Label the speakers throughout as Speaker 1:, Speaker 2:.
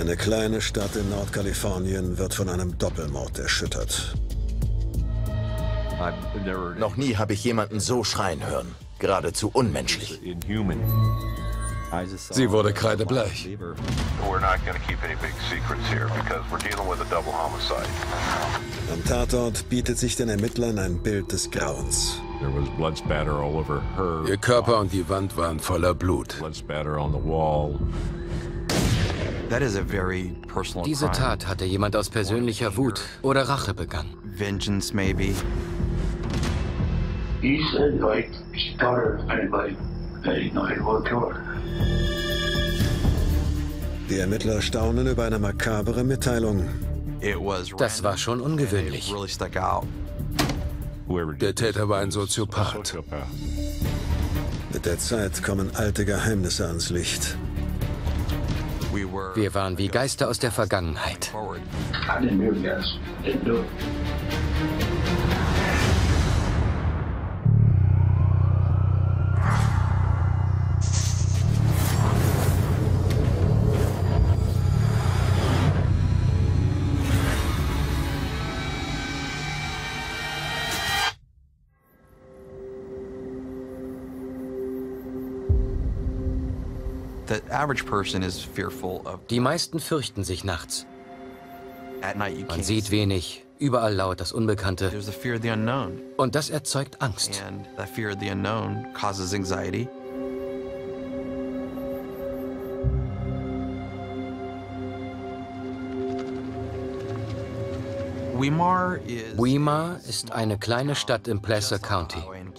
Speaker 1: Eine kleine Stadt in Nordkalifornien wird von einem Doppelmord erschüttert.
Speaker 2: Noch nie habe ich jemanden so schreien hören. Geradezu unmenschlich.
Speaker 3: Sie wurde kreidebleich.
Speaker 1: Am Tatort bietet sich den Ermittlern ein Bild des Grauens.
Speaker 3: Ihr Körper und die Wand waren voller Blut.
Speaker 4: Diese Tat hatte jemand aus persönlicher Wut oder Rache begangen.
Speaker 5: Vengeance, maybe.
Speaker 6: He said, like, she thought her anybody that he know he would kill her.
Speaker 1: Die Ermittler staunen über eine makabere Mitteilung.
Speaker 4: Das war schon ungewöhnlich.
Speaker 3: Der Täter war ein Soziopath.
Speaker 1: Mit der Zeit kommen alte Geheimnisse ans Licht.
Speaker 4: Wir waren wie Geister aus der Vergangenheit.
Speaker 6: I didn't hear guys. Didn't do it.
Speaker 4: Die meisten fürchten sich nachts. Man sieht wenig, überall lauert das Unbekannte. Und das erzeugt Angst. Weimar ist eine kleine Stadt im Placer County.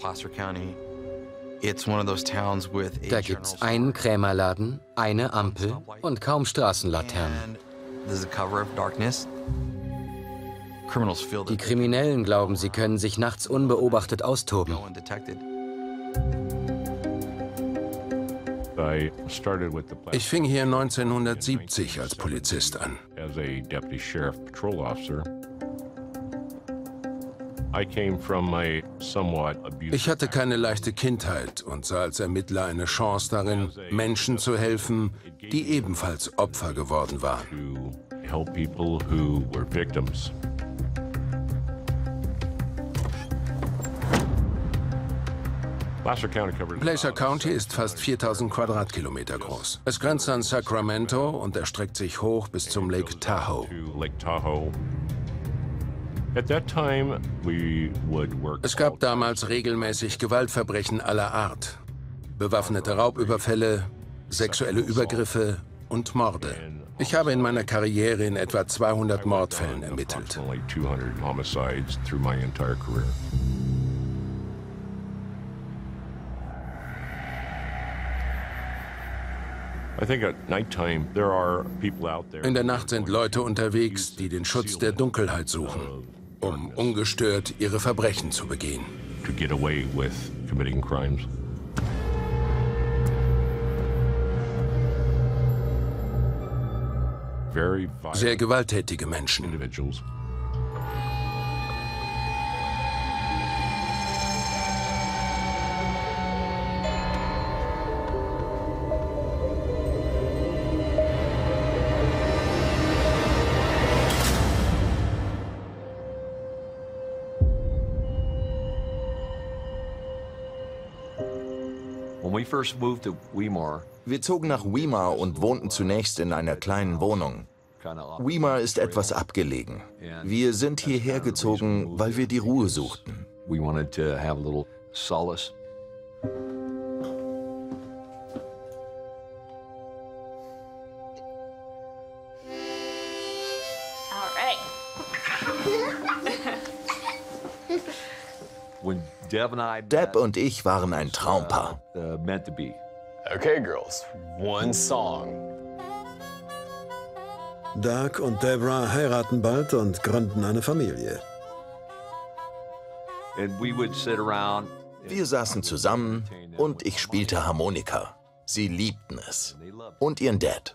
Speaker 4: Da gibt's einen Krämerladen, eine Ampel und kaum Straßenlaternen. Die Kriminellen glauben, sie können sich nachts unbeobachtet austoben.
Speaker 3: Ich fing hier 1970 als Polizist an. Ich hatte keine leichte Kindheit und sah als Ermittler eine Chance darin, Menschen zu helfen, die ebenfalls Opfer geworden waren. Placer County ist fast 4000 Quadratkilometer groß. Es grenzt an Sacramento und erstreckt sich hoch bis zum Lake Tahoe. Es gab damals regelmäßig Gewaltverbrechen aller Art. Bewaffnete Raubüberfälle, sexuelle Übergriffe und Morde. Ich habe in meiner Karriere in etwa 200 Mordfällen ermittelt. In der Nacht sind Leute unterwegs, die den Schutz der Dunkelheit suchen, um ungestört ihre Verbrechen zu begehen. Sehr gewalttätige Menschen.
Speaker 2: Wir zogen nach Weimar und wohnten zunächst in einer kleinen Wohnung. Weimar ist etwas abgelegen. Wir sind hierher gezogen, weil wir die Ruhe suchten. Deb und ich waren ein Traumpaar.
Speaker 7: Okay, girls, one song.
Speaker 1: Doug und Deborah heiraten bald und gründen eine Familie.
Speaker 2: Wir saßen zusammen und ich spielte Harmonika. Sie liebten es. Und ihren Dad.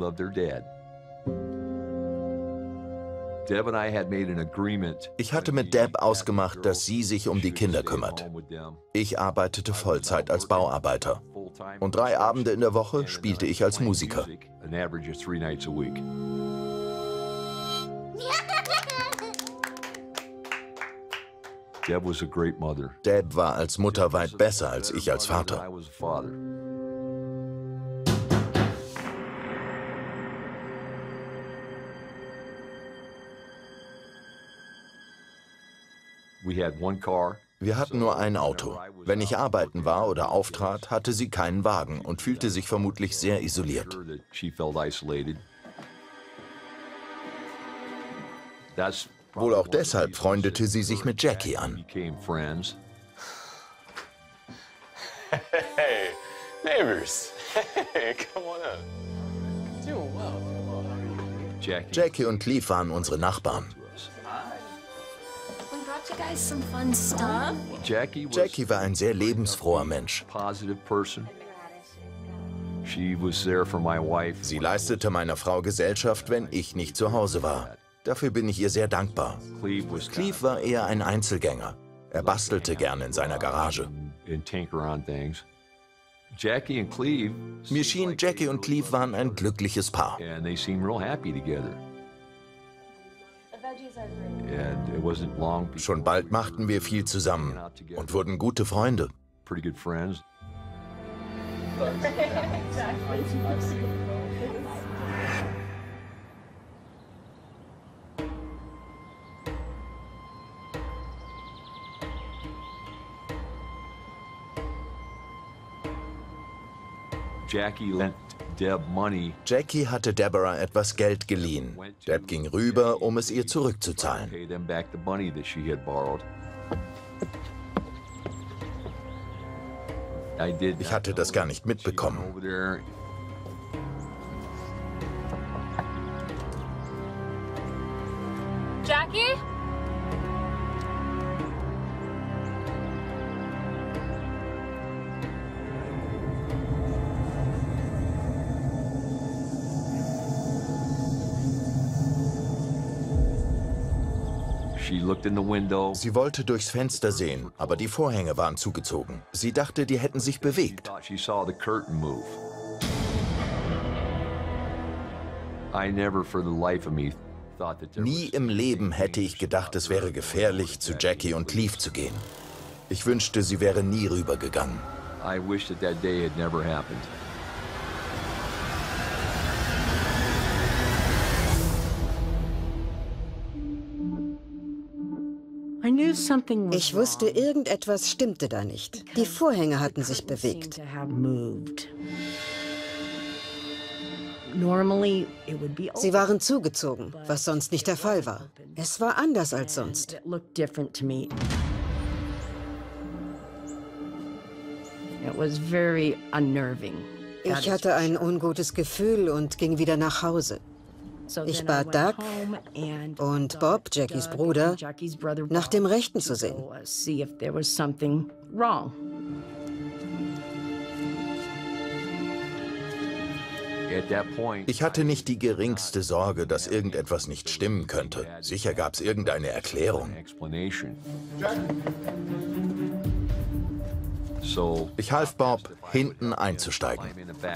Speaker 2: Ich hatte mit Deb ausgemacht, dass sie sich um die Kinder kümmert. Ich arbeitete Vollzeit als Bauarbeiter. Und 3 Abende in der Woche spielte ich als Musiker. Deb war als Mutter weit besser als ich als Vater. Wir hatten nur ein Auto. Wenn ich arbeiten war oder auftrat, hatte sie keinen Wagen und fühlte sich vermutlich sehr isoliert. Wohl auch deshalb freundete sie sich mit Jackie an.
Speaker 7: Hey, neighbors. Hey, come on up. Doing well.
Speaker 2: Jackie und Cleve waren unsere Nachbarn. Jackie war ein sehr lebensfroher Mensch. Sie leistete meiner Frau Gesellschaft, wenn ich nicht zu Hause war. Dafür bin ich ihr sehr dankbar. Cleve war eher ein Einzelgänger. Er bastelte gerne in seiner Garage. Mir schien, Jackie und Cleve waren ein glückliches Paar. Schon bald machten wir viel zusammen und wurden gute Freunde. Jackie hatte Deborah etwas Geld geliehen. Deb ging rüber, um es ihr zurückzuzahlen. Ich hatte das gar nicht mitbekommen.
Speaker 5: Jackie?
Speaker 2: Sie wollte durchs Fenster sehen, aber die Vorhänge waren zugezogen. Sie dachte, die hätten sich bewegt. Nie im Leben hätte ich gedacht, es wäre gefährlich, zu Jackie und Cleve zu gehen. Ich wünschte, sie wäre nie rübergegangen.
Speaker 8: Ich wusste, irgendetwas stimmte da nicht. Die Vorhänge hatten sich bewegt. Sie waren zugezogen, was sonst nicht der Fall war. Es war anders als sonst. Ich hatte ein ungutes Gefühl und ging wieder nach Hause. Ich bat Doug und Bob, Jackies Bruder, nach dem Rechten zu sehen.
Speaker 2: Ich hatte nicht die geringste Sorge, dass irgendetwas nicht stimmen könnte. Sicher gab es irgendeine Erklärung. Ich half Bob, hinten einzusteigen.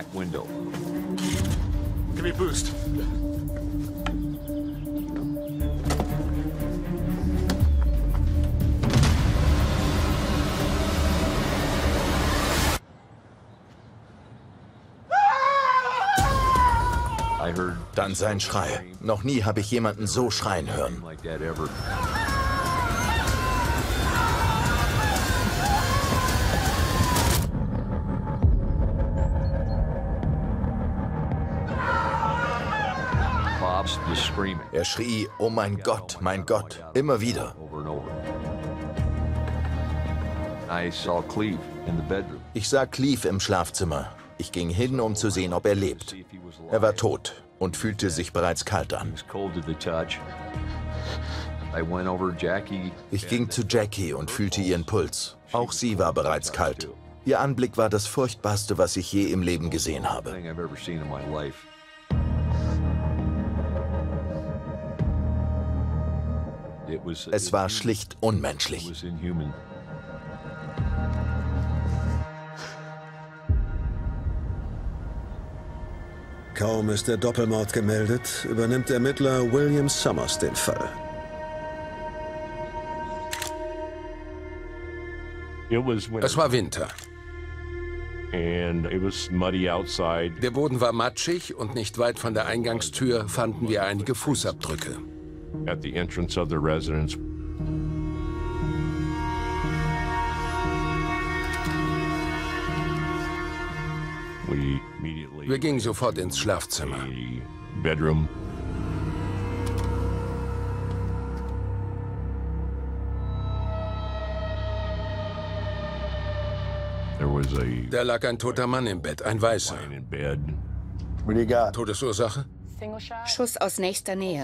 Speaker 9: Give me a boost.
Speaker 2: Dann sein Schrei. Noch nie habe ich jemanden so schreien hören. Er schrie, oh mein Gott, immer wieder. Ich sah Cleve im Schlafzimmer. Ich ging hin, um zu sehen, ob er lebt. Er war tot und fühlte sich bereits kalt an. Ich ging zu Jackie und fühlte ihren Puls. Auch sie war bereits kalt. Ihr Anblick war das Furchtbarste, was ich je im Leben gesehen habe. Es war schlicht unmenschlich.
Speaker 1: Kaum ist der Doppelmord gemeldet, übernimmt Ermittler William Summers den Fall.
Speaker 3: Es war Winter. Der Boden war matschig und nicht weit von der Eingangstür fanden wir einige Fußabdrücke. Wir gingen sofort ins Schlafzimmer. Da lag ein toter Mann im Bett, ein Weißer. Todesursache?
Speaker 5: Schuss aus nächster Nähe.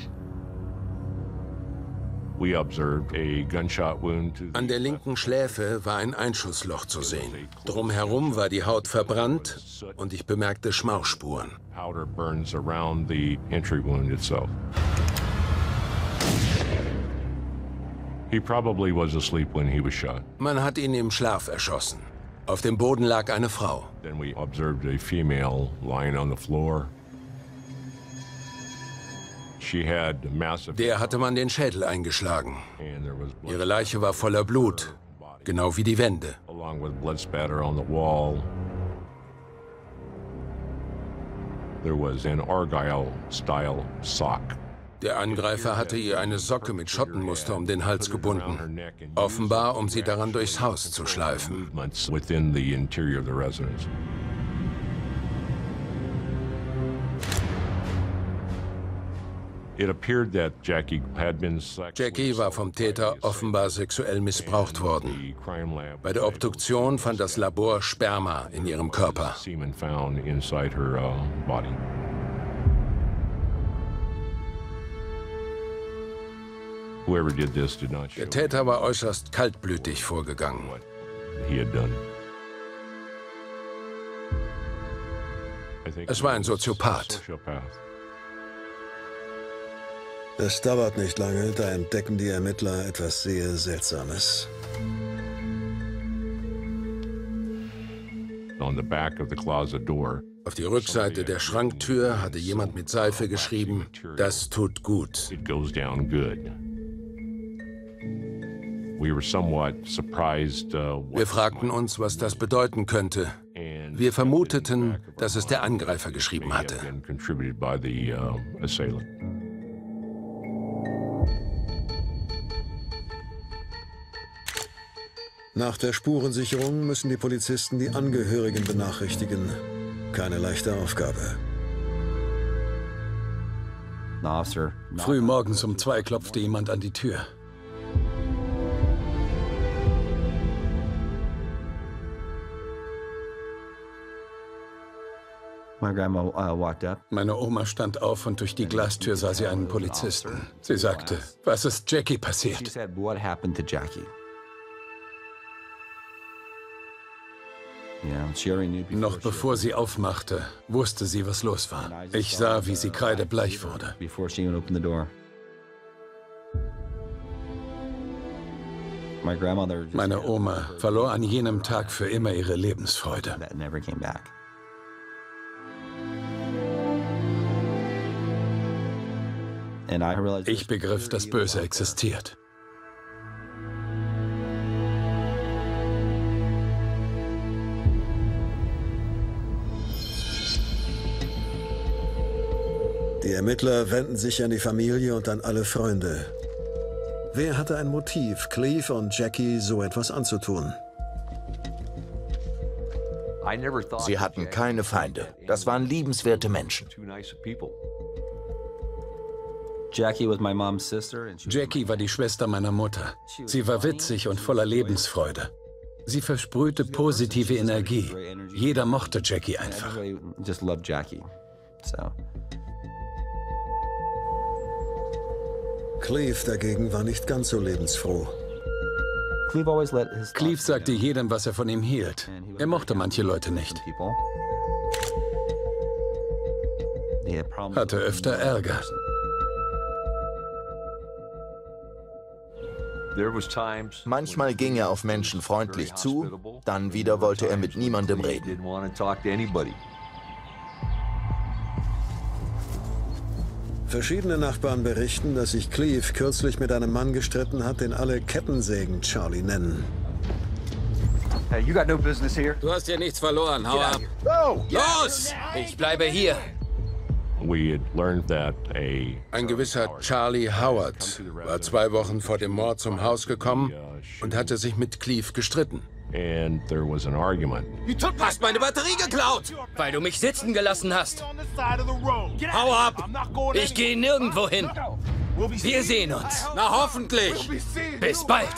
Speaker 3: An der linken Schläfe war ein Einschussloch zu sehen. Drumherum war die Haut verbrannt und ich bemerkte Schmauchspuren. Man hat ihn im Schlaf erschossen. Auf dem Boden lag eine Frau. Der hatte man den Schädel eingeschlagen. Ihre Leiche war voller Blut, genau wie die Wände. Der Angreifer hatte ihr eine Socke mit Schottenmuster um den Hals gebunden, offenbar, um sie daran durchs Haus zu schleifen. Jackie war vom Täter offenbar sexuell missbraucht worden. Bei der Obduktion fand das Labor Sperma in ihrem Körper. Der Täter war äußerst kaltblütig vorgegangen. Es war ein Soziopath.
Speaker 1: Es dauert nicht lange, da entdecken die Ermittler etwas sehr Seltsames.
Speaker 3: Auf die Rückseite der Schranktür hatte jemand mit Seife geschrieben, das tut gut. Wir fragten uns, was das bedeuten könnte. Wir vermuteten, dass es der Angreifer geschrieben hatte.
Speaker 1: Nach der Spurensicherung müssen die Polizisten die Angehörigen benachrichtigen. Keine leichte Aufgabe.
Speaker 3: Früh morgens um 2 klopfte jemand an die Tür. Meine Oma stand auf und durch die Glastür sah sie einen Polizisten. Sie sagte, was ist Jackie passiert? Noch bevor sie aufmachte, wusste sie, was los war. Ich sah, wie sie kreidebleich wurde. Meine Oma verlor an jenem Tag für immer ihre Lebensfreude. Ich begriff, dass Böse existiert.
Speaker 1: Die Ermittler wenden sich an die Familie und an alle Freunde. Wer hatte ein Motiv, Cleve und Jackie so etwas anzutun?
Speaker 2: Sie hatten keine Feinde. Das waren liebenswerte Menschen.
Speaker 3: Jackie war die Schwester meiner Mutter. Sie war witzig und voller Lebensfreude. Sie versprühte positive Energie. Jeder mochte Jackie einfach.
Speaker 1: Cleve dagegen war nicht ganz so lebensfroh.
Speaker 3: Cleve sagte jedem, was er von ihm hielt. Er mochte manche Leute nicht. Hatte öfter Ärger.
Speaker 2: Manchmal ging er auf Menschen freundlich zu, dann wieder wollte er mit niemandem reden.
Speaker 1: Verschiedene Nachbarn berichten, dass sich Cleve kürzlich mit einem Mann gestritten hat, den alle Kettensägen Charlie nennen.
Speaker 9: Hey, you got no business here.
Speaker 10: Du hast ja nichts verloren, hau ab. Los!
Speaker 4: Ich bleibe hier.
Speaker 3: Ein gewisser Charlie Howard war 2 Wochen vor dem Mord zum Haus gekommen und hatte sich mit Cleve gestritten.
Speaker 10: Du hast meine Batterie geklaut!
Speaker 4: Weil du mich sitzen gelassen hast.
Speaker 10: Hau ab!
Speaker 4: Ich gehe nirgendwo hin. Wir sehen uns.
Speaker 10: Na hoffentlich!
Speaker 4: Bis bald.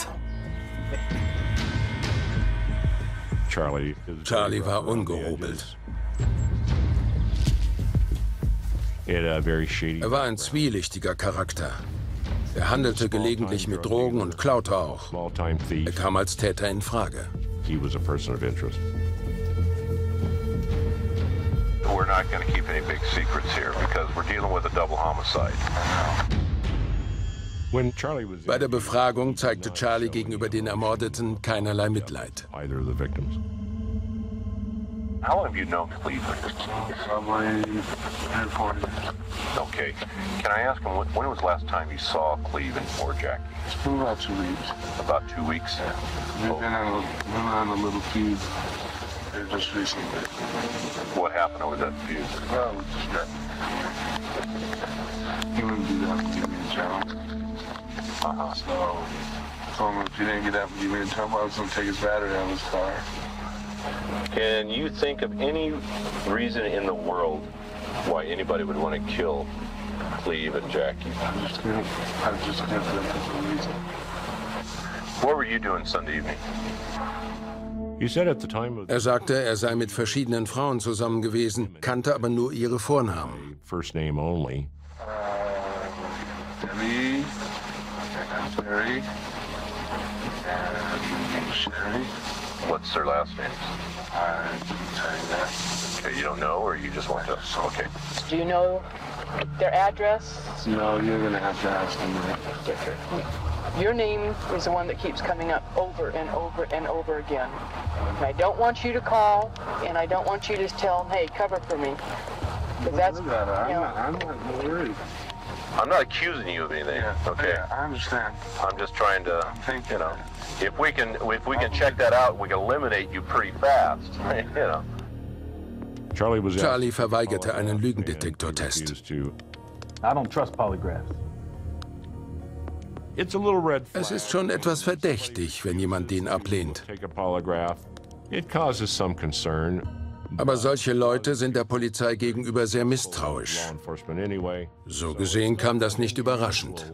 Speaker 3: Charlie war ungehobelt. Er war ein zwielichtiger Charakter. Er handelte gelegentlich mit Drogen und klaute auch. Er kam als Täter in Frage.
Speaker 11: We're not going to keep any big secrets here because we're dealing with a double homicide.
Speaker 3: Bei der Befragung zeigte Charlie gegenüber den Ermordeten keinerlei Mitleid.
Speaker 11: How long have you known Cleve?
Speaker 6: Probably 4 years.
Speaker 11: Okay. Can I ask him, when was the last time you saw Cleve or Jackie?
Speaker 6: It's been about 2 weeks.
Speaker 11: About 2 weeks?
Speaker 6: Yeah. We've been on a little feud just recently.
Speaker 11: What happened over that feud?
Speaker 6: Well, we just got... He wouldn't do that with me and Charlie. So, I told him if he didn't get that with me and Charlie, I was going to take his battery out of his car.
Speaker 11: Can you think of any reason in the world why anybody would want to kill Cleve and Jackie?
Speaker 6: I just can't think of a reason.
Speaker 11: What were you doing Sunday evening?
Speaker 3: Er sagte, er sei mit verschiedenen Frauen zusammen gewesen, kannte aber nur ihre Vornamen.
Speaker 6: Debbie, and Terry, and Sherry.
Speaker 11: What's their last names?
Speaker 6: I didn't tell you that.
Speaker 11: Okay, you don't know, or you just want to? Okay.
Speaker 12: Do you know their address?
Speaker 6: No, you're going to have to ask them that.
Speaker 12: Your name is the one that keeps coming up over and over and over again. And I don't want you to call, and I don't want you to tell them, hey, cover for me. Because that's, you know,
Speaker 6: I'm not worried.
Speaker 11: I'm not accusing you of anything, okay?
Speaker 6: Yeah, I understand.
Speaker 11: I'm just trying to, you know, if we can check that out, we can eliminate you pretty fast, you know.
Speaker 3: Charlie verweigerte einen Lügendetektortest.
Speaker 9: I don't trust polygraphs.
Speaker 3: Es ist schon etwas verdächtig, wenn jemand den ablehnt. Aber solche Leute sind der Polizei gegenüber sehr misstrauisch. So gesehen kam das nicht überraschend.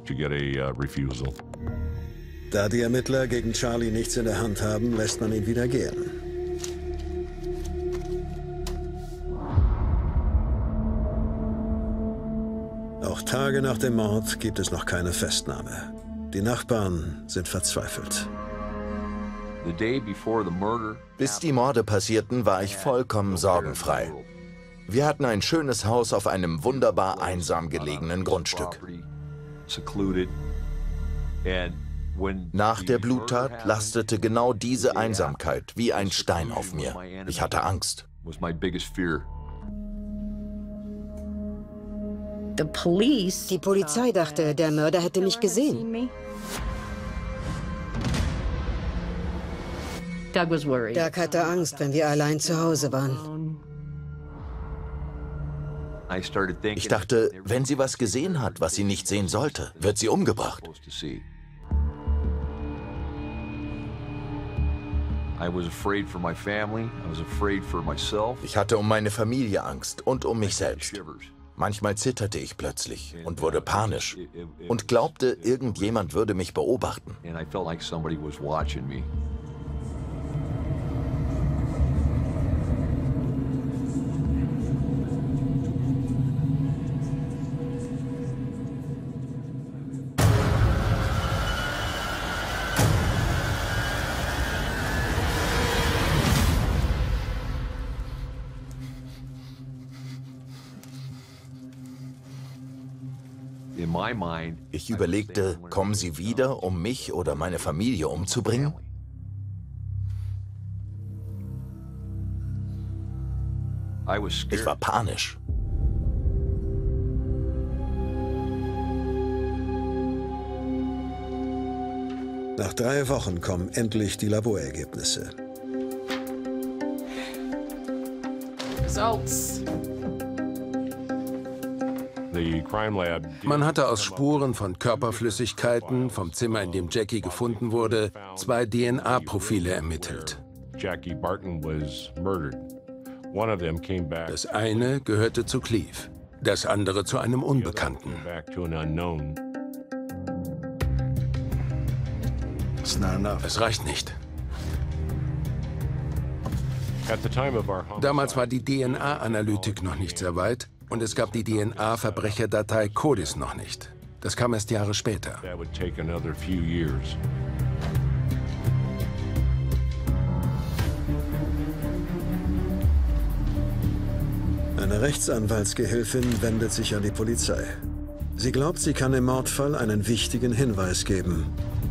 Speaker 1: Da die Ermittler gegen Charlie nichts in der Hand haben, lässt man ihn wieder gehen. Auch Tage nach dem Mord gibt es noch keine Festnahme. Die Nachbarn sind verzweifelt.
Speaker 2: Bis die Morde passierten, war ich vollkommen sorgenfrei. Wir hatten ein schönes Haus auf einem wunderbar einsam gelegenen Grundstück. Nach der Bluttat lastete genau diese Einsamkeit wie ein Stein auf mir. Ich hatte Angst.
Speaker 8: Die Polizei dachte, der Mörder hätte mich gesehen. Doug hatte Angst, wenn wir allein zu Hause waren.
Speaker 2: Ich dachte, wenn sie was gesehen hat, was sie nicht sehen sollte, wird sie umgebracht. Ich hatte um meine Familie Angst und um mich selbst. Manchmal zitterte ich plötzlich und wurde panisch und glaubte, irgendjemand würde mich beobachten. Ich überlegte, kommen sie wieder, um mich oder meine Familie umzubringen? Ich war panisch.
Speaker 1: Nach 3 Wochen kommen endlich die Laborergebnisse.
Speaker 13: Results.
Speaker 3: Man hatte aus Spuren von Körperflüssigkeiten vom Zimmer, in dem Jackie gefunden wurde, 2 DNA-Profile ermittelt. Das eine gehörte zu Cleve, das andere zu einem Unbekannten. Es reicht nicht. Damals war die DNA-Analytik noch nicht sehr weit und es gab die DNA-Verbrecherdatei CODIS noch nicht. Das kam erst Jahre später.
Speaker 1: Eine Rechtsanwaltsgehilfin wendet sich an die Polizei. Sie glaubt, sie kann im Mordfall einen wichtigen Hinweis geben.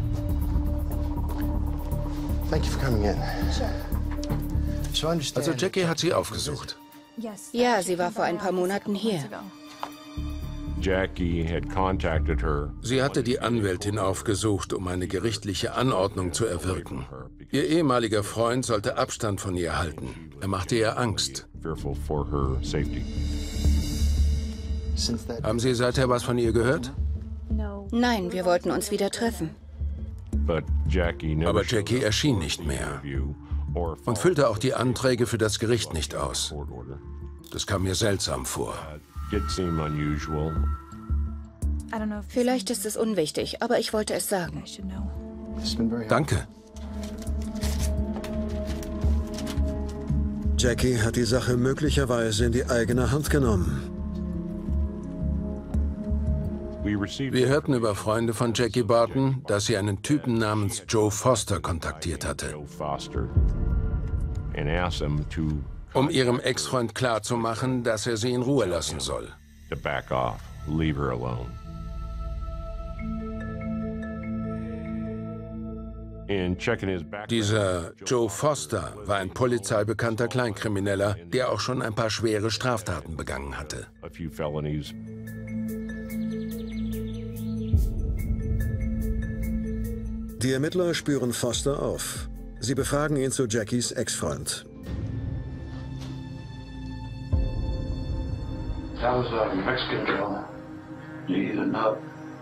Speaker 3: Also Jackie hat sie aufgesucht.
Speaker 5: Ja, sie war vor ein paar Monaten hier.
Speaker 3: Sie hatte die Anwältin aufgesucht, um eine gerichtliche Anordnung zu erwirken. Ihr ehemaliger Freund sollte Abstand von ihr halten. Er machte ihr Angst. Haben Sie seither was von ihr gehört?
Speaker 5: Nein, wir wollten uns wieder treffen.
Speaker 3: Aber Jackie erschien nicht mehr und füllte auch die Anträge für das Gericht nicht aus. Das kam mir seltsam vor.
Speaker 5: Vielleicht ist es unwichtig, aber ich wollte es sagen.
Speaker 3: Danke.
Speaker 1: Jackie hat die Sache möglicherweise in die eigene Hand genommen.
Speaker 3: Wir hörten über Freunde von Jackie Barton, dass sie einen Typen namens Joe Foster kontaktiert hatte, um ihrem Ex-Freund klarzumachen, dass er sie in Ruhe lassen soll. Dieser Joe Foster war ein polizeibekannter Kleinkrimineller, der auch schon ein paar schwere Straftaten begangen hatte.
Speaker 1: Die Ermittler spüren Foster auf. Sie befragen ihn zu Jackies Ex-Freund.
Speaker 14: That was a Mexican girl. He's a nut.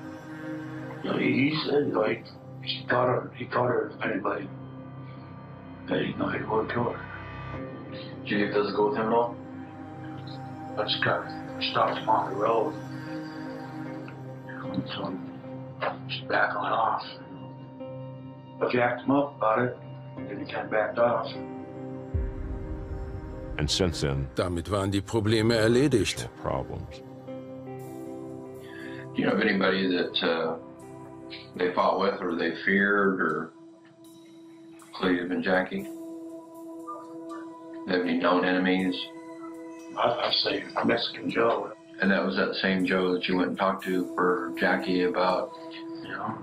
Speaker 14: He said, like, he thought her, if anybody, that he'd know he'd go kill her. Do you think it does go with him at all? I just got stopped him on the road. So I'm just back on off. I jacked him up about it, and he kind of backed off.
Speaker 3: Damit waren die Probleme erledigt.
Speaker 11: Do you know of anybody that they fought with or they feared, or Cleve and Jackie? Have any known enemies?
Speaker 14: I'd say Mexican Joe.
Speaker 11: And that was that same Joe that you went and talked to for Jackie about?
Speaker 14: Yeah.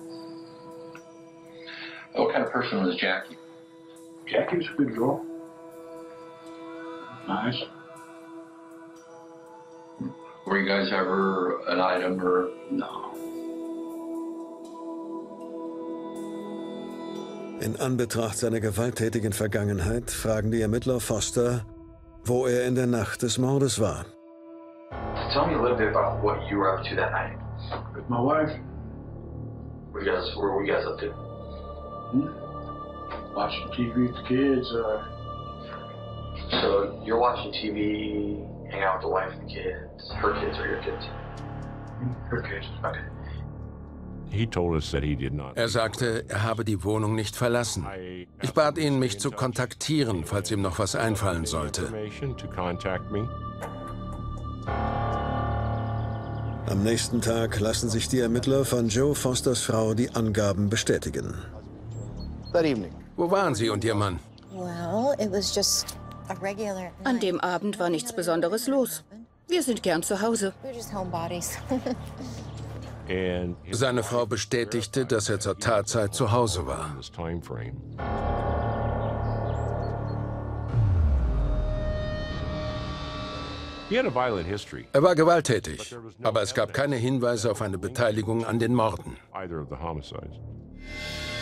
Speaker 11: What kind of person was Jackie?
Speaker 14: Jackie was a good girl. Nice.
Speaker 11: Were you guys ever an item or?
Speaker 14: No.
Speaker 1: In Anbetracht seiner gewalttätigen Vergangenheit fragen die Ermittler Foster, wo er in der Nacht des Mordes war.
Speaker 15: Tell me a little bit about what you were up to that night.
Speaker 14: With my wife.
Speaker 15: Where were you guys up to?
Speaker 14: Watching TV with the kids.
Speaker 15: So you're watching TV, hang out with the wife and the kids. Her kids or your kids?
Speaker 14: Her kids.
Speaker 15: Okay.
Speaker 3: Er sagte, er habe die Wohnung nicht verlassen. Ich bat ihn, mich zu kontaktieren, falls ihm noch was einfallen sollte.
Speaker 1: Am nächsten Tag lassen sich die Ermittler von Joe Fosters Frau die Angaben bestätigen.
Speaker 3: Wo waren Sie und Ihr Mann?
Speaker 5: An dem Abend war nichts Besonderes los. Wir sind gern zu Hause.
Speaker 3: Seine Frau bestätigte, dass er zur Tatzeit zu Hause war. Er war gewalttätig, aber es gab keine Hinweise auf eine Beteiligung an den Morden.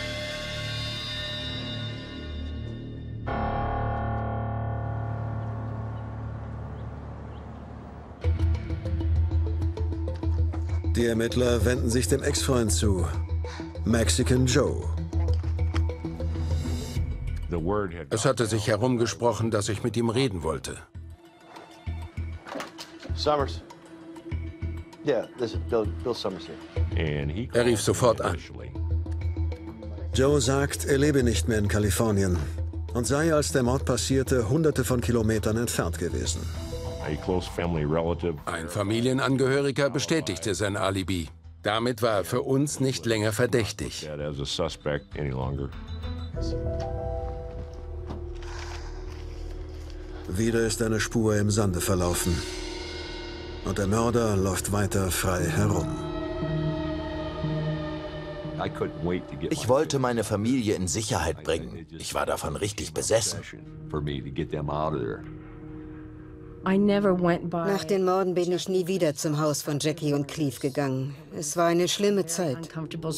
Speaker 1: Die Ermittler wenden sich dem Ex-Freund zu, Mexican Joe.
Speaker 3: Es hatte sich herumgesprochen, dass ich mit ihm reden wollte.
Speaker 13: Summers. Yeah, this is Bill Summers here.
Speaker 3: Er rief sofort an.
Speaker 1: Joe sagt, er lebe nicht mehr in Kalifornien und sei, als der Mord passierte, Hunderte von Kilometern entfernt gewesen.
Speaker 3: Ein Familienangehöriger bestätigte sein Alibi. Damit war er für uns nicht länger verdächtig.
Speaker 1: Wieder ist eine Spur im Sande verlaufen. Und der Mörder läuft weiter frei herum.
Speaker 2: Ich wollte meine Familie in Sicherheit bringen. Ich war davon richtig besessen.
Speaker 8: Nach den Morden bin ich nie wieder zum Haus von Jackie und Cleve gegangen. Es war eine schlimme Zeit.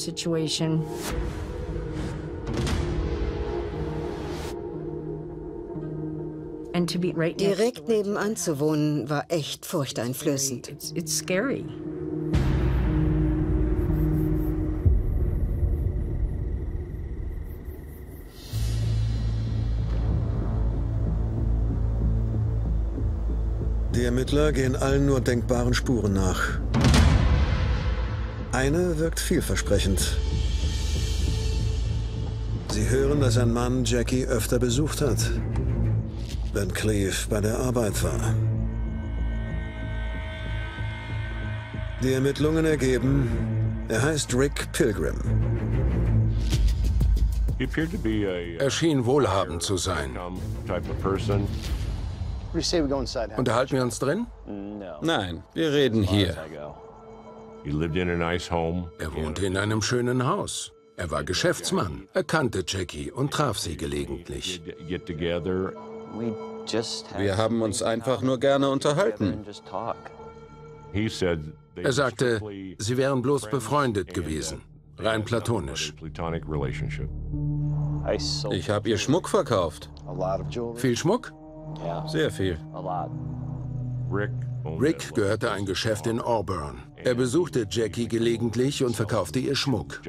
Speaker 8: Direkt nebenan zu wohnen, war echt furchteinflößend.
Speaker 1: Die Ermittler gehen allen nur denkbaren Spuren nach. Eine wirkt vielversprechend. Sie hören, dass ein Mann Jackie öfter besucht hat, wenn Cleve bei der Arbeit war. Die Ermittlungen ergeben, er heißt Rick Pilgrim.
Speaker 3: Er schien wohlhabend zu sein. Unterhalten wir uns drin?
Speaker 10: Nein, wir reden hier.
Speaker 3: Er wohnte in einem schönen Haus. Er war Geschäftsmann. Er kannte Jackie und traf sie gelegentlich.
Speaker 10: Wir haben uns einfach nur gerne unterhalten.
Speaker 3: Er sagte, sie wären bloß befreundet gewesen. Rein platonisch.
Speaker 10: Ich habe ihr Schmuck verkauft.
Speaker 3: Viel Schmuck?
Speaker 10: Sehr viel.
Speaker 3: Rick gehörte ein Geschäft in Auburn. Er besuchte Jackie gelegentlich und verkaufte ihr Schmuck.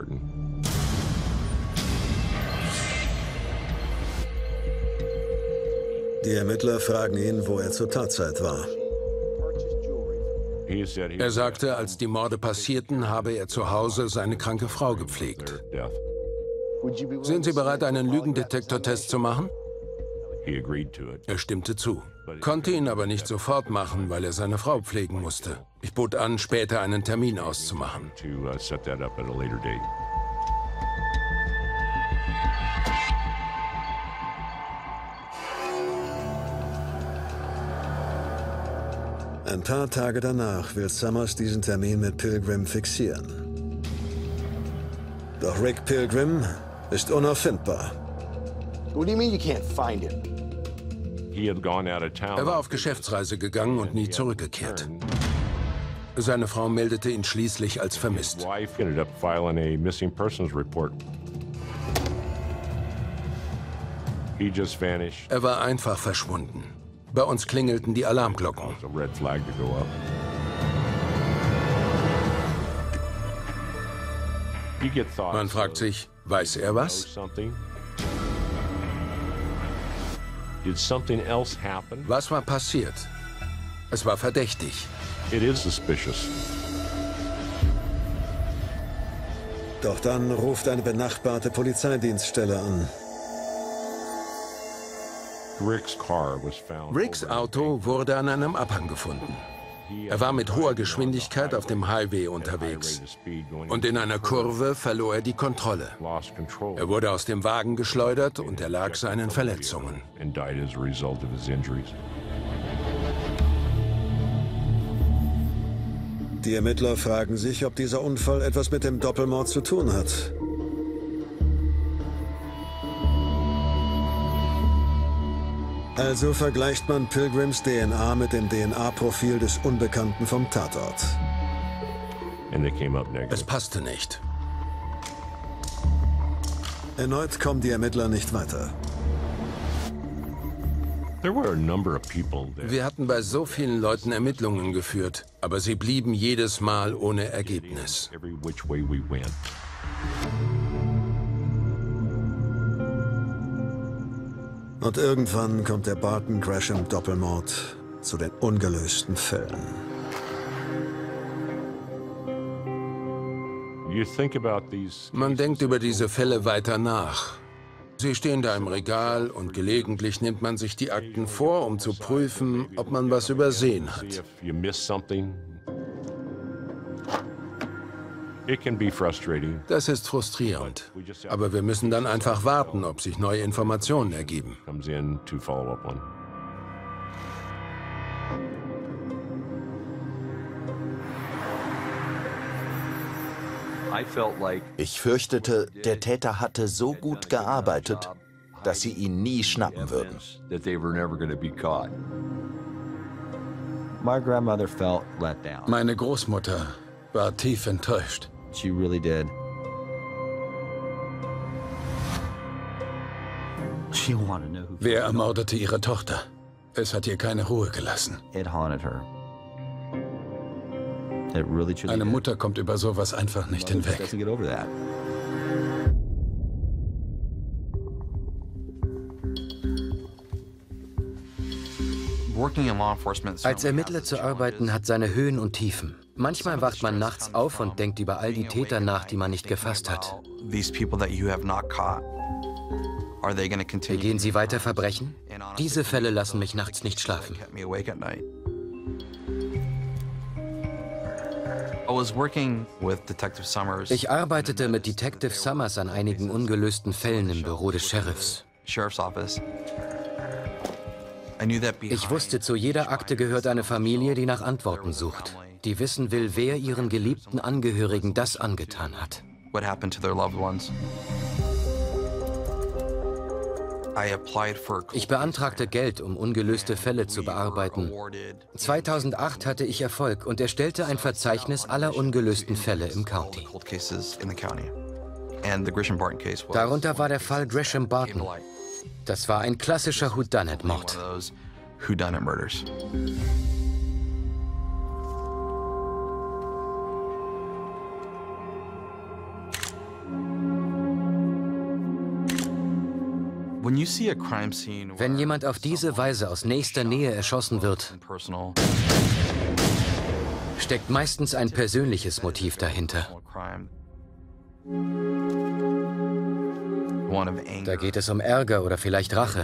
Speaker 1: Die Ermittler fragen ihn, wo er zur Tatzeit war.
Speaker 3: Er sagte, als die Morde passierten, habe er zu Hause seine kranke Frau gepflegt. Sind Sie bereit, einen Lügendetektortest zu machen? Er stimmte zu, konnte ihn aber nicht sofort machen, weil er seine Frau pflegen musste. Ich bot an, später einen Termin auszumachen.
Speaker 1: Ein paar Tage danach will Summers diesen Termin mit Pilgrim fixieren. Doch Rick Pilgrim ist unauffindbar.
Speaker 13: What do you mean you can't find him?
Speaker 3: Er war auf Geschäftsreise gegangen und nie zurückgekehrt. Seine Frau meldete ihn schließlich als vermisst. Er war einfach verschwunden. Bei uns klingelten die Alarmglocken. Man fragt sich, weiß er was? Was war passiert? Es war verdächtig.
Speaker 1: Doch dann ruft eine benachbarte Polizeidienststelle an.
Speaker 3: Ricks Auto wurde an einem Abhang gefunden. Er war mit hoher Geschwindigkeit auf dem Highway unterwegs. Und in einer Kurve verlor er die Kontrolle. Er wurde aus dem Wagen geschleudert und erlag seinen Verletzungen.
Speaker 1: Die Ermittler fragen sich, ob dieser Unfall etwas mit dem Doppelmord zu tun hat. Also vergleicht man Pilgrims DNA mit dem DNA-Profil des Unbekannten vom Tatort.
Speaker 3: Es passte nicht.
Speaker 1: Erneut kommen die Ermittler nicht weiter.
Speaker 3: Wir hatten bei so vielen Leuten Ermittlungen geführt, aber sie blieben jedes Mal ohne Ergebnis.
Speaker 1: Und irgendwann kommt der Barton-Gresham-Doppelmord zu den ungelösten Fällen.
Speaker 3: Man denkt über diese Fälle weiter nach. Sie stehen da im Regal und gelegentlich nimmt man sich die Akten vor, um zu prüfen, ob man was übersehen hat. Das ist frustrierend. Aber wir müssen dann einfach warten, ob sich neue Informationen ergeben.
Speaker 2: Ich fürchtete, der Täter hatte so gut gearbeitet, dass sie ihn nie schnappen würden.
Speaker 16: Meine Großmutter war tief enttäuscht. Wer ermordete ihre Tochter? Es hat ihr keine Ruhe gelassen. Eine Mutter kommt über sowas einfach nicht hinweg.
Speaker 4: Als Ermittler zu arbeiten hat seine Höhen und Tiefen. Manchmal wacht man nachts auf und denkt über all die Täter nach, die man nicht gefasst hat. Begehen sie weiter Verbrechen? Diese Fälle lassen mich nachts nicht schlafen. Ich arbeitete mit Detective Summers an einigen ungelösten Fällen im Büro des Sheriffs. Ich wusste, zu jeder Akte gehört eine Familie, die nach Antworten sucht, die wissen will, wer ihren geliebten Angehörigen das angetan hat. Ich beantragte Geld, um ungelöste Fälle zu bearbeiten. 2008 hatte ich Erfolg und erstellte ein Verzeichnis aller ungelösten Fälle im County. Darunter war der Fall Gresham Barton. Das war ein klassischer Whodunit-Mord. Wenn jemand auf diese Weise aus nächster Nähe erschossen wird, steckt meistens ein persönliches Motiv dahinter. Da geht es um Ärger oder vielleicht Rache.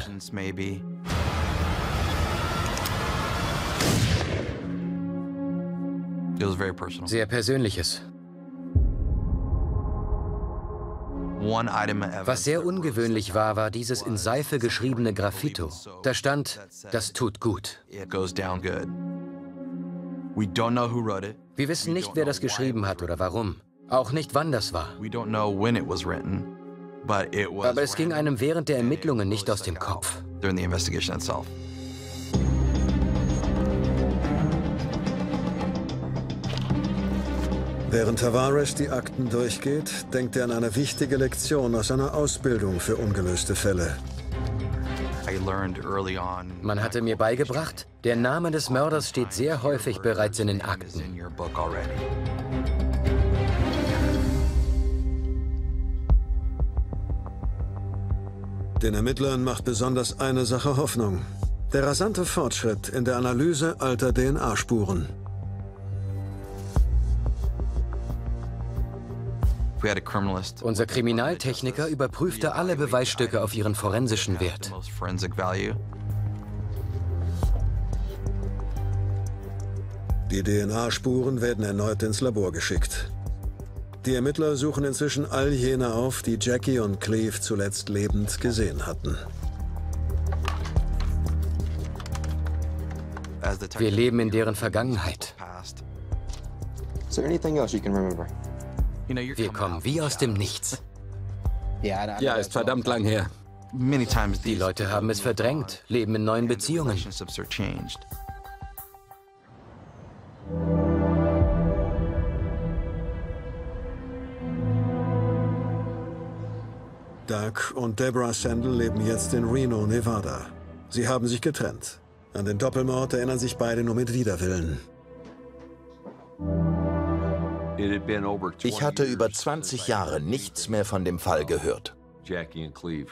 Speaker 4: Sehr Persönliches. Was sehr ungewöhnlich war, war dieses in Seife geschriebene Graffito. Da stand, das tut gut. Wir wissen nicht, wer das geschrieben hat oder warum. Auch nicht, wann das war. Aber es ging einem während der Ermittlungen nicht aus dem Kopf.
Speaker 1: Während Tavares die Akten durchgeht, denkt er an eine wichtige Lektion aus seiner Ausbildung für ungelöste Fälle.
Speaker 4: Man hatte mir beigebracht, der Name des Mörders steht sehr häufig bereits in den Akten.
Speaker 1: Den Ermittlern macht besonders eine Sache Hoffnung: der rasante Fortschritt in der Analyse alter DNA-Spuren.
Speaker 4: Unser Kriminaltechniker überprüfte alle Beweisstücke auf ihren forensischen Wert.
Speaker 1: Die DNA-Spuren werden erneut ins Labor geschickt. Die Ermittler suchen inzwischen all jene auf, die Jackie und Cleve zuletzt lebend gesehen hatten.
Speaker 4: Wir leben in deren Vergangenheit. Wir kommen wie aus dem Nichts.
Speaker 16: Ja, ist verdammt lang her.
Speaker 4: Die Leute haben es verdrängt, leben in neuen Beziehungen.
Speaker 1: Doug und Deborah Sandel leben jetzt in Reno, Nevada. Sie haben sich getrennt. An den Doppelmord erinnern sich beide nur mit Widerwillen.
Speaker 2: Ich hatte über 20 Jahre nichts mehr von dem Fall gehört.
Speaker 7: Jackie und Cleve.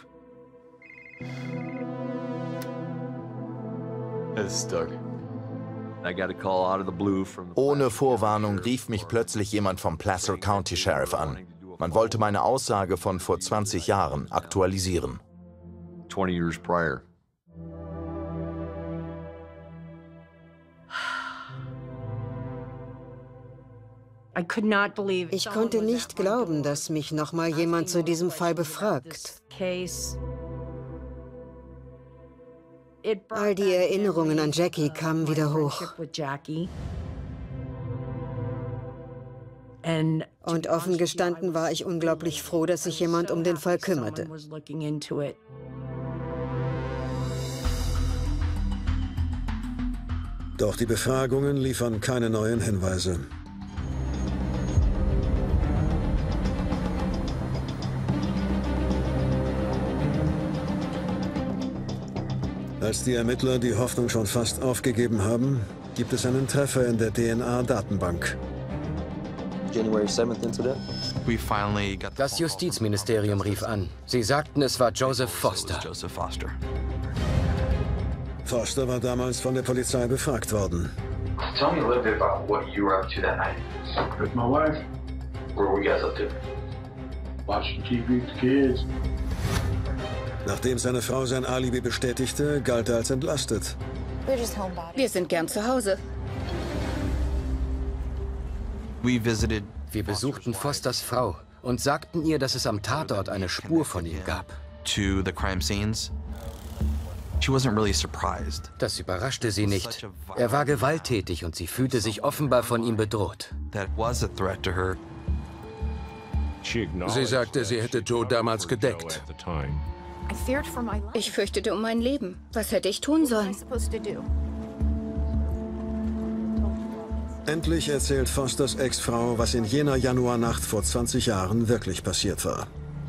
Speaker 2: Ohne Vorwarnung rief mich plötzlich jemand vom Placer County Sheriff an. Man wollte meine Aussage von vor 20 Jahren aktualisieren.
Speaker 7: 20 years prior.
Speaker 8: Ich konnte nicht glauben, dass mich noch mal jemand zu diesem Fall befragt. All die Erinnerungen an Jackie kamen wieder hoch. Und offen gestanden war ich unglaublich froh, dass sich jemand um den Fall kümmerte.
Speaker 1: Doch die Befragungen liefern keine neuen Hinweise. Als die Ermittler die Hoffnung schon fast aufgegeben haben, gibt es einen Treffer in der DNA-Datenbank.
Speaker 4: Das Justizministerium rief an. Sie sagten, es war Joseph Foster.
Speaker 1: Foster war damals von der Polizei befragt worden.
Speaker 15: Tell me a little bit about what you were up to that night.
Speaker 14: With my wife.
Speaker 15: What were you guys up to?
Speaker 14: Watching TV with the kids.
Speaker 1: Nachdem seine Frau sein Alibi bestätigte, galt er als entlastet.
Speaker 5: Wir sind gern zu Hause.
Speaker 4: Wir besuchten Fosters Frau und sagten ihr, dass es am Tatort eine Spur von ihm gab. Das überraschte sie nicht. Er war gewalttätig und sie fühlte sich offenbar von ihm bedroht.
Speaker 3: Sie sagte, sie hätte Joe damals gedeckt.
Speaker 5: Ich fürchtete um mein Leben. Was hätte ich tun sollen?
Speaker 1: Endlich erzählt Fosters Ex-Frau, was in jener Januarnacht vor 20 Jahren wirklich passiert war.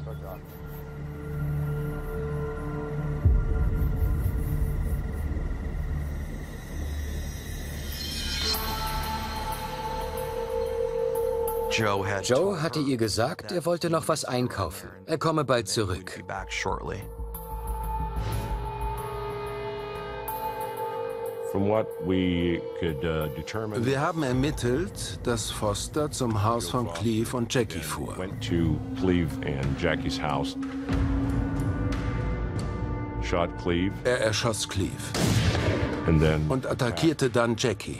Speaker 4: Joe hatte ihr gesagt, er wollte noch was einkaufen. Er komme bald zurück.
Speaker 3: Wir haben ermittelt, dass Foster zum Haus von Cleve und Jackie fuhr. Er erschoss Cleve und attackierte dann Jackie.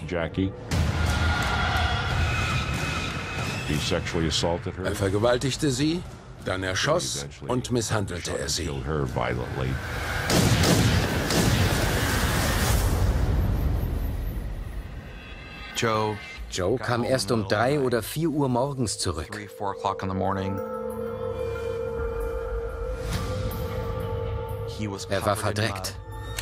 Speaker 3: Er vergewaltigte sie, dann erschoss und misshandelte er sie.
Speaker 4: Joe kam erst um 3 oder 4 Uhr morgens zurück. Er war verdreckt.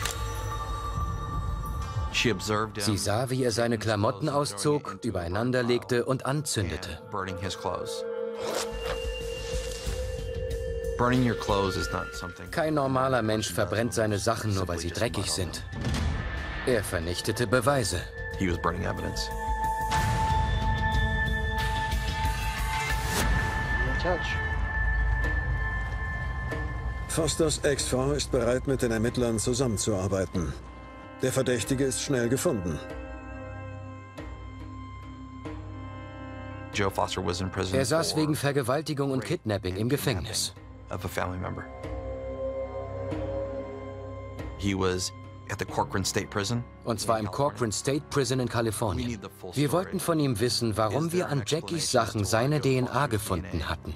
Speaker 4: Sie sah, wie er seine Klamotten auszog, übereinander legte und anzündete. Kein normaler Mensch verbrennt seine Sachen, nur weil sie dreckig sind. Er vernichtete Beweise.
Speaker 1: Fosters Ex-Frau ist bereit, mit den Ermittlern zusammenzuarbeiten. Der Verdächtige ist schnell gefunden.
Speaker 4: Er saß wegen Vergewaltigung und Kidnapping im Gefängnis. Und zwar im Corcoran State Prison in Kalifornien. Wir wollten von ihm wissen, warum wir an Jackies Sachen seine DNA gefunden hatten.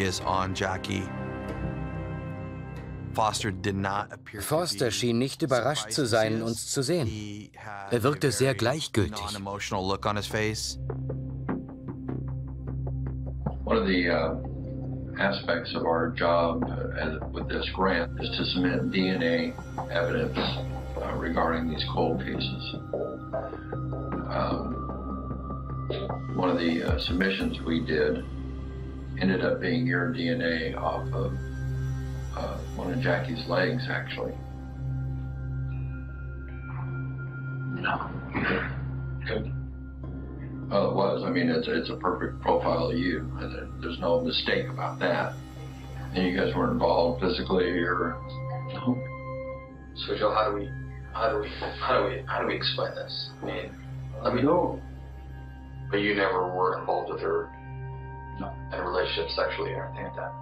Speaker 4: Foster schien nicht überrascht zu sein, uns zu sehen. Er wirkte sehr gleichgültig.
Speaker 14: One of the aspects of our job with this grant is to submit DNA evidence regarding these cold cases. One of the submissions we did ended up being your DNA off of one of Jackie's legs, actually. Well, it was. I mean, it's a perfect profile of you, and there's no mistake about that. And you guys weren't involved physically or no.
Speaker 15: So, Joe, how do we explain this? I mean, let me know. But you never were involved with her in a relationship sexually or anything like that.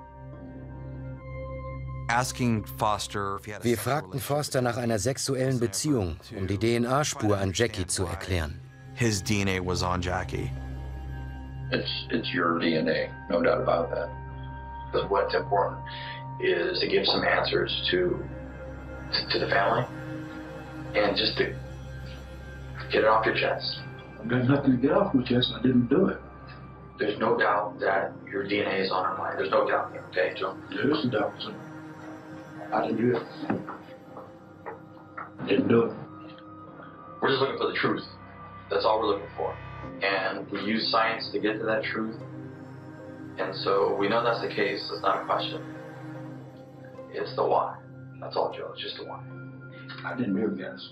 Speaker 4: Wir fragten Foster nach einer sexuellen Beziehung, um die DNA-Spur an Jackie zu erklären.
Speaker 15: His DNA was on Jackie.
Speaker 14: It's your DNA, no doubt about that.
Speaker 15: But what's important is to give some answers to the family and just to get it off your chest.
Speaker 14: I've got nothing to get off my chest, and I didn't do it.
Speaker 15: There's no doubt that your DNA is on her mind. There's no doubt here, okay, Joe?
Speaker 14: There is a doubt, sir. I didn't do it. Didn't do it.
Speaker 15: We're just looking for the truth. That's all we're looking for. And we use science to get to that truth. And so we know that's the case. It's not a question. It's the why. That's all, Joe. It's just the why.
Speaker 14: I didn't do it, guys.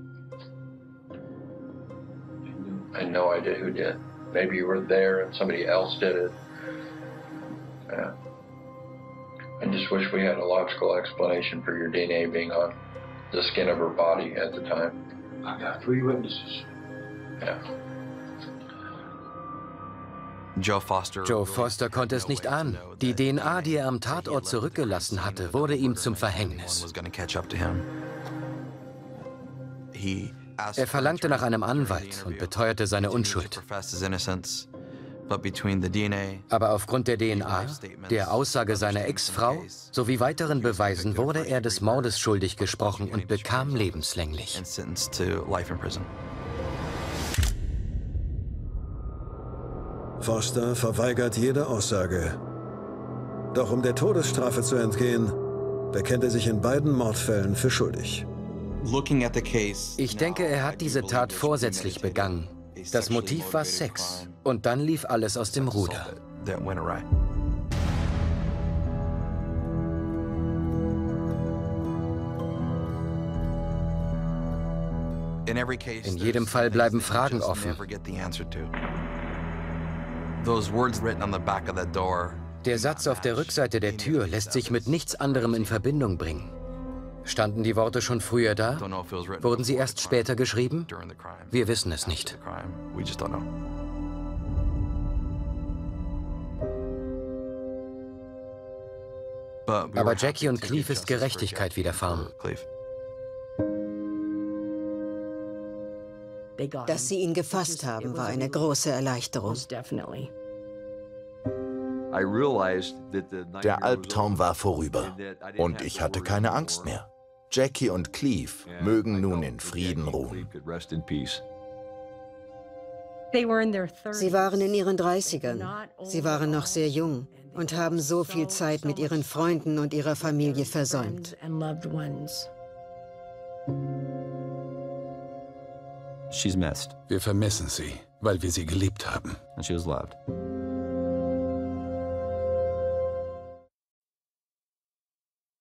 Speaker 14: I had no idea who did. Maybe you were there and somebody else did it. Yeah. I just wish we had a logical explanation for your DNA being on the skin of her body at the time. I got 3 witnesses. Yeah.
Speaker 4: Joe Foster konnte es nicht ahnen. Die DNA, die er am Tatort zurückgelassen hatte, wurde ihm zum Verhängnis. Er verlangte nach einem Anwalt und beteuerte seine Unschuld. Aber aufgrund der DNA, der Aussage seiner Ex-Frau sowie weiteren Beweisen wurde er des Mordes schuldig gesprochen und bekam lebenslänglich.
Speaker 1: Foster verweigert jede Aussage. Doch um der Todesstrafe zu entgehen, bekennt er sich in beiden Mordfällen für schuldig.
Speaker 4: Ich denke, er hat diese Tat vorsätzlich begangen. Das Motiv war Sex. Und dann lief alles aus dem Ruder. In jedem Fall bleiben Fragen offen. Der Satz auf der Rückseite der Tür lässt sich mit nichts anderem in Verbindung bringen. Standen die Worte schon früher da? Wurden sie erst später geschrieben? Wir wissen es nicht. Aber Jackie und Cleve ist Gerechtigkeit widerfahren.
Speaker 8: Dass sie ihn gefasst haben, war eine große Erleichterung.
Speaker 2: Der Albtraum war vorüber und ich hatte keine Angst mehr. Jackie und Cleve mögen nun in Frieden ruhen.
Speaker 8: Sie waren in ihren 30ern. Sie waren noch sehr jung und haben so viel Zeit mit ihren Freunden und ihrer Familie versäumt.
Speaker 16: Wir vermissen sie, weil wir sie geliebt haben.
Speaker 10: And she was loved.